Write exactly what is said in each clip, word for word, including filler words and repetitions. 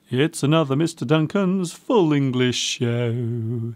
It's another Mister Duncan's Full English Show.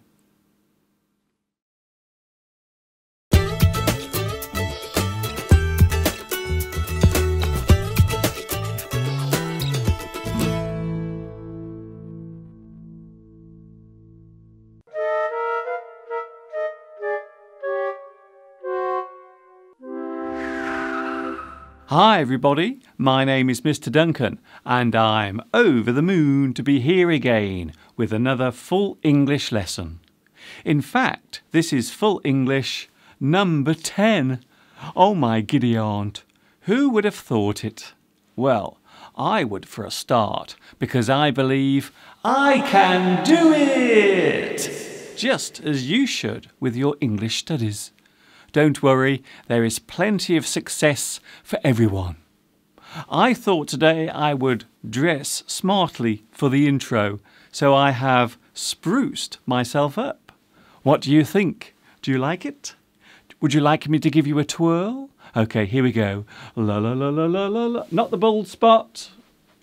Hi everybody, my name is Mister Duncan and I'm over the moon to be here again with another full English lesson. In fact, this is full English number ten. Oh my giddy aunt, who would have thought it? Well, I would for a start, because I believe I can do it! Just as you should with your English studies. Don't worry, there is plenty of success for everyone. I thought today I would dress smartly for the intro, so I have spruced myself up. What do you think? Do you like it? Would you like me to give you a twirl? Okay, here we go. La la la la la la la. Not the bald spot.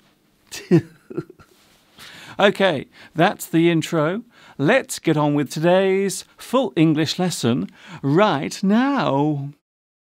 Okay, that's the intro. Let's get on with today's full English lesson right now.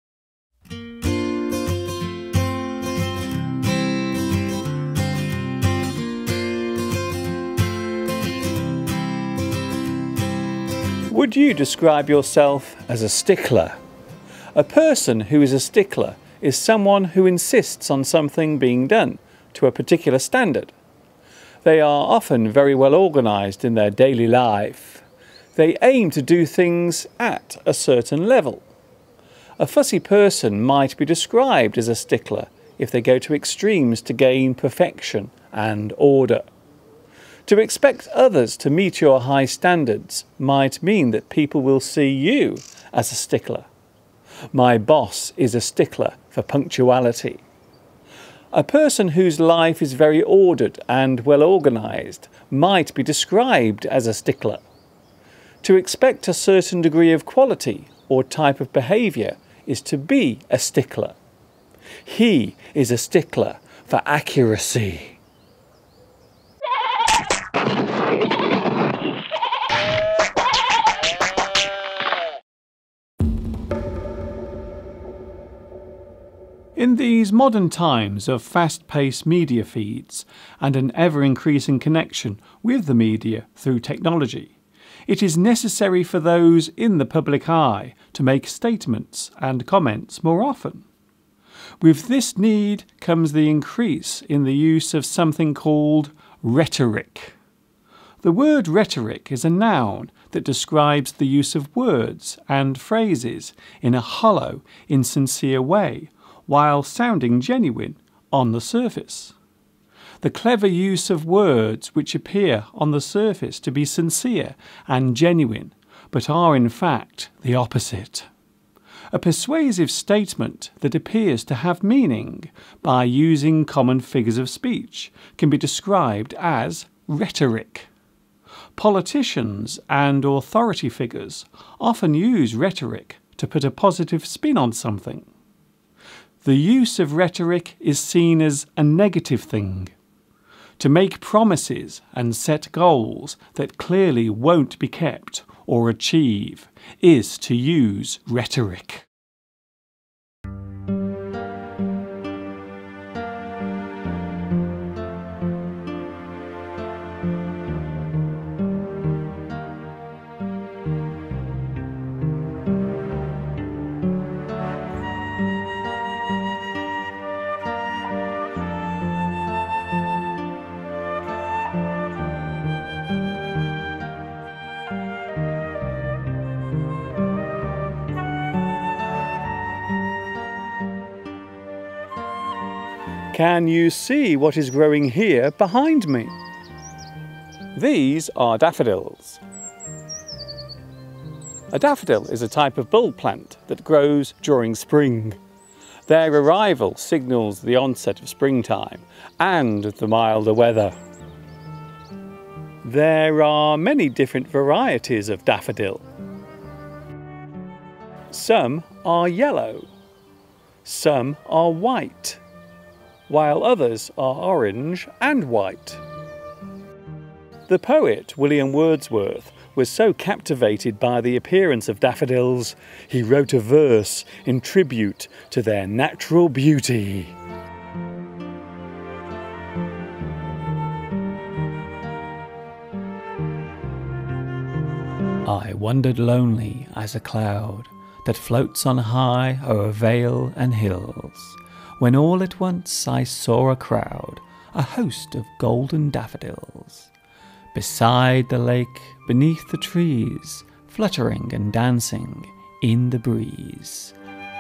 Would you describe yourself as a stickler? A person who is a stickler is someone who insists on something being done to a particular standard. They are often very well organised in their daily life. They aim to do things at a certain level. A fussy person might be described as a stickler if they go to extremes to gain perfection and order. To expect others to meet your high standards might mean that people will see you as a stickler. My boss is a stickler for punctuality. A person whose life is very ordered and well organised might be described as a stickler. To expect a certain degree of quality or type of behaviour is to be a stickler. He is a stickler for accuracy. In these modern times of fast-paced media feeds and an ever-increasing connection with the media through technology, it is necessary for those in the public eye to make statements and comments more often. With this need comes the increase in the use of something called rhetoric. The word rhetoric is a noun that describes the use of words and phrases in a hollow, insincere way, while sounding genuine on the surface. The clever use of words which appear on the surface to be sincere and genuine, but are in fact the opposite. A persuasive statement that appears to have meaning by using common figures of speech can be described as rhetoric. Politicians and authority figures often use rhetoric to put a positive spin on something. The use of rhetoric is seen as a negative thing. To make promises and set goals that clearly won't be kept or achieve is to use rhetoric. Can you see what is growing here behind me? These are daffodils. A daffodil is a type of bulb plant that grows during spring. Their arrival signals the onset of springtime and the milder weather. There are many different varieties of daffodil. Some are yellow, some are white, while others are orange and white. The poet William Wordsworth was so captivated by the appearance of daffodils, he wrote a verse in tribute to their natural beauty. I wandered lonely as a cloud that floats on high o'er vale and hills, when all at once I saw a crowd, a host of golden daffodils, beside the lake, beneath the trees, fluttering and dancing in the breeze.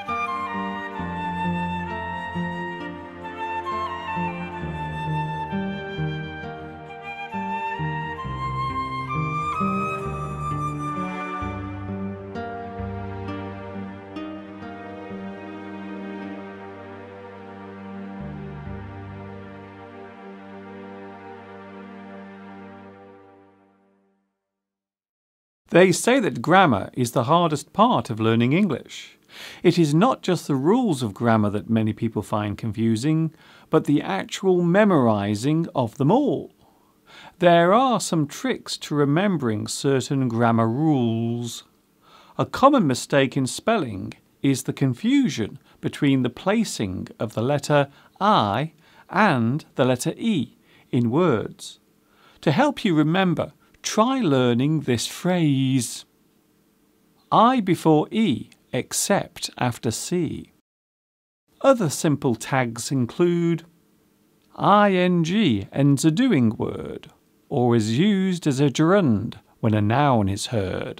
They say that grammar is the hardest part of learning English. It is not just the rules of grammar that many people find confusing, but the actual memorizing of them all. There are some tricks to remembering certain grammar rules. A common mistake in spelling is the confusion between the placing of the letter I and the letter E in words. To help you remember, try learning this phrase. I before E, except after C. Other simple tags include ing ends a doing word, or is used as a gerund when a noun is heard.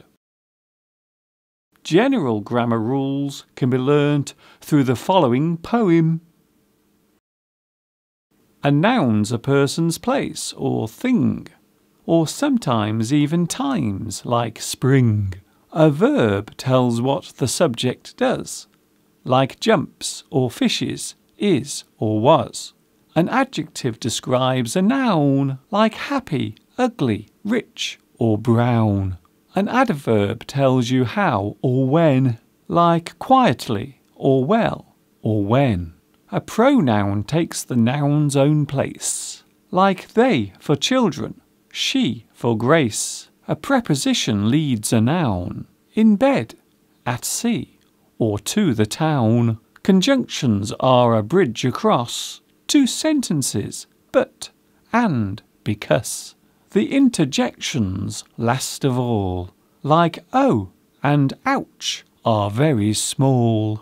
General grammar rules can be learnt through the following poem. A noun's a person's place or thing, or sometimes even times, like spring. A verb tells what the subject does, like jumps or fishes, is or was. An adjective describes a noun, like happy, ugly, rich or brown. An adverb tells you how or when, like quietly or well or when. A pronoun takes the noun's own place, like they for children, she for grace. A preposition leads a noun. In bed, at sea, or to the town. Conjunctions are a bridge across two sentences, but, and, because. The interjections, last of all, like oh and ouch, are very small.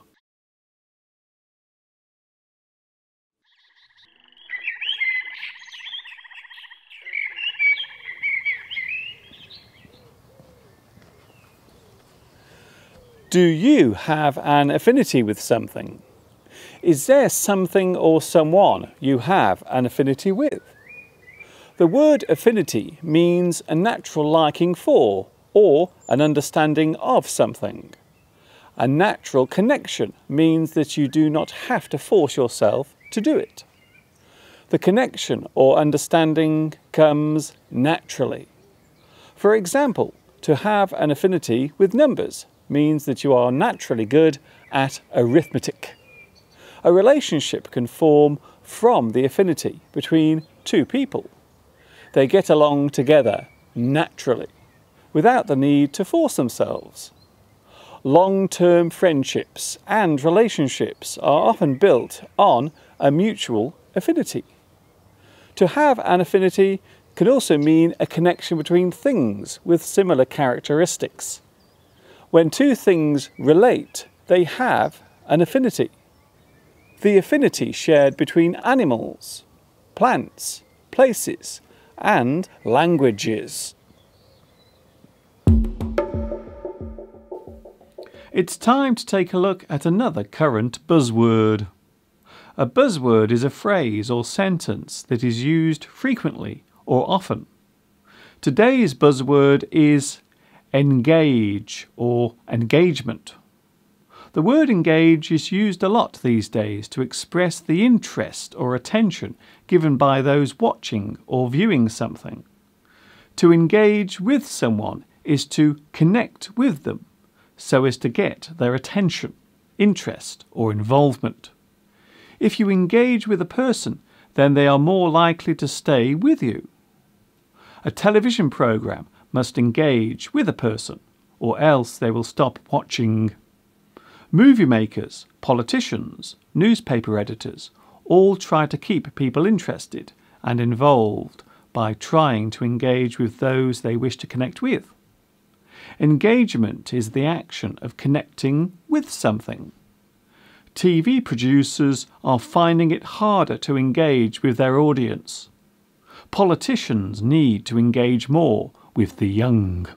Do you have an affinity with something? Is there something or someone you have an affinity with? The word affinity means a natural liking for or an understanding of something. A natural connection means that you do not have to force yourself to do it. The connection or understanding comes naturally. For example, to have an affinity with numbers means that you are naturally good at arithmetic. A relationship can form from the affinity between two people. They get along together naturally, without the need to force themselves. Long-term friendships and relationships are often built on a mutual affinity. To have an affinity can also mean a connection between things with similar characteristics. When two things relate, they have an affinity. The affinity shared between animals, plants, places, and languages. It's time to take a look at another current buzzword. A buzzword is a phrase or sentence that is used frequently or often. Today's buzzword is engage or engagement. The word engage is used a lot these days to express the interest or attention given by those watching or viewing something. To engage with someone is to connect with them so as to get their attention, interest or involvement. If you engage with a person, then they are more likely to stay with you. A television programme must engage with a person, or else they will stop watching. Movie makers, politicians, newspaper editors all try to keep people interested and involved by trying to engage with those they wish to connect with. Engagement is the action of connecting with something. T V producers are finding it harder to engage with their audience. Politicians need to engage more with the young.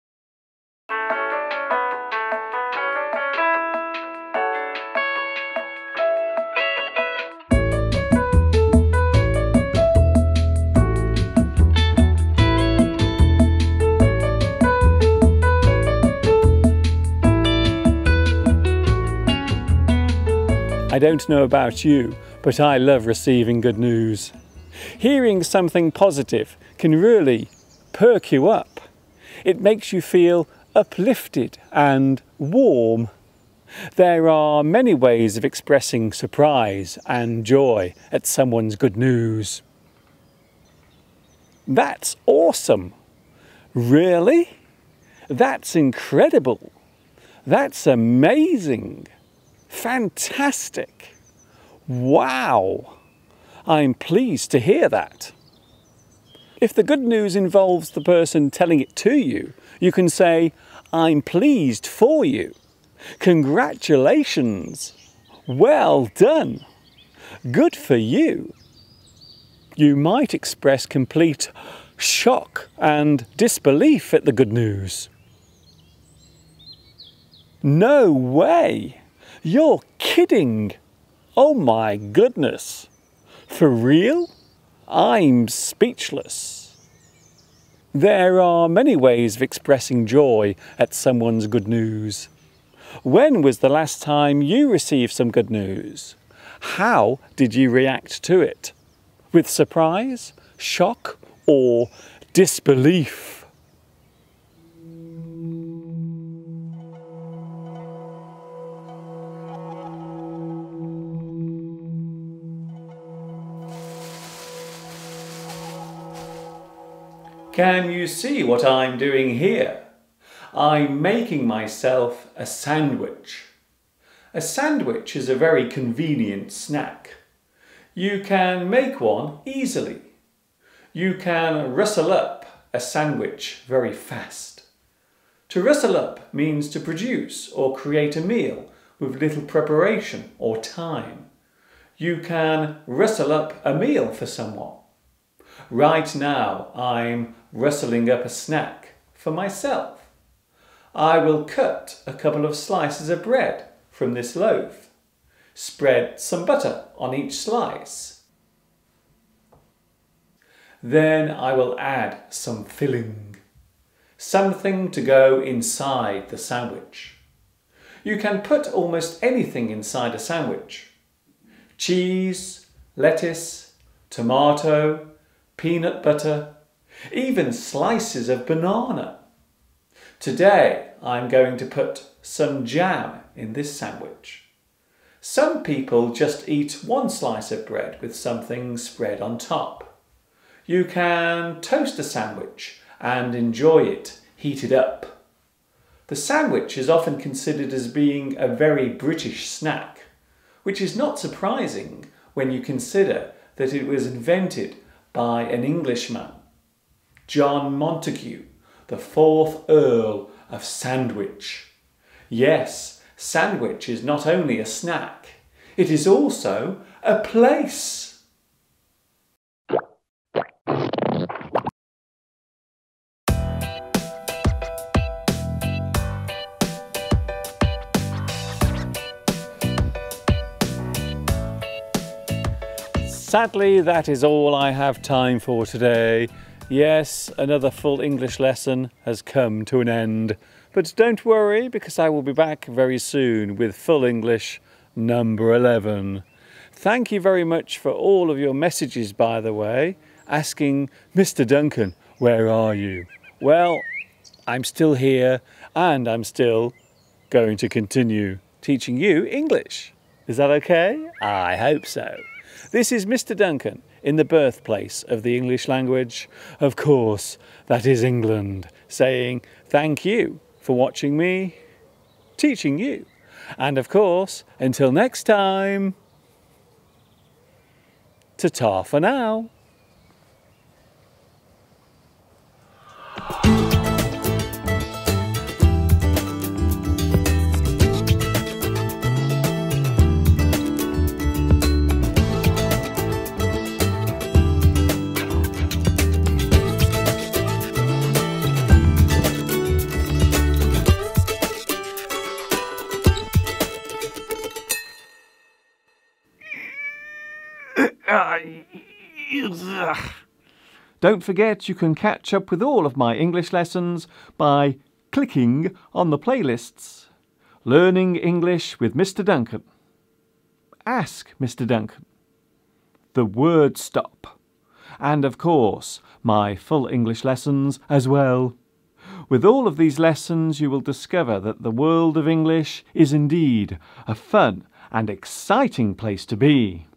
I don't know about you, but I love receiving good news. Hearing something positive can really perk you up. It makes you feel uplifted and warm. There are many ways of expressing surprise and joy at someone's good news. That's awesome! Really? That's incredible! That's amazing! Fantastic! Wow! I'm pleased to hear that. If the good news involves the person telling it to you, you can say, I'm pleased for you. Congratulations! Well done! Good for you! You might express complete shock and disbelief at the good news. No way! You're kidding! Oh my goodness! For real? I'm speechless. There are many ways of expressing joy at someone's good news. When was the last time you received some good news? How did you react to it? With surprise, shock, or disbelief? Can you see what I'm doing here? I'm making myself a sandwich. A sandwich is a very convenient snack. You can make one easily. You can rustle up a sandwich very fast. To rustle up means to produce or create a meal with little preparation or time. You can rustle up a meal for someone. Right now I'm rustling up a snack for myself. I will cut a couple of slices of bread from this loaf. Spread some butter on each slice. Then I will add some filling. Something to go inside the sandwich. You can put almost anything inside a sandwich. Cheese, lettuce, tomato, peanut butter, even slices of banana. Today I'm going to put some jam in this sandwich. Some people just eat one slice of bread with something spread on top. You can toast a sandwich and enjoy it heated up. The sandwich is often considered as being a very British snack, which is not surprising when you consider that it was invented by an Englishman, John Montagu, the fourth Earl of Sandwich. Yes, Sandwich is not only a snack, it is also a place. Sadly, that is all I have time for today. Yes, another full English lesson has come to an end. But don't worry, because I will be back very soon with full English number eleven. Thank you very much for all of your messages, by the way, asking, Mister Duncan, where are you? Well, I'm still here, and I'm still going to continue teaching you English. Is that okay? I hope so. This is Mister Duncan in the birthplace of the English language. Of course, that is England, saying thank you for watching me, teaching you. And of course, until next time, ta-ta for now. Don't forget you can catch up with all of my English lessons by clicking on the playlists. Learning English with Mister Duncan. Ask Mister Duncan. The Word Stop. And of course, my full English lessons as well. With all of these lessons you will discover that the world of English is indeed a fun and exciting place to be.